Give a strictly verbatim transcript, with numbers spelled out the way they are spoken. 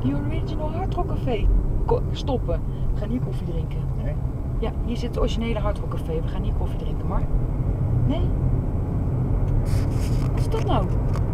The Original Hard Rock Café. Ko stoppen. We gaan hier koffie drinken. Nee? Ja, hier zit het originele Hard Rock Café. We gaan hier koffie drinken, maar... Nee? Wat is dat nou?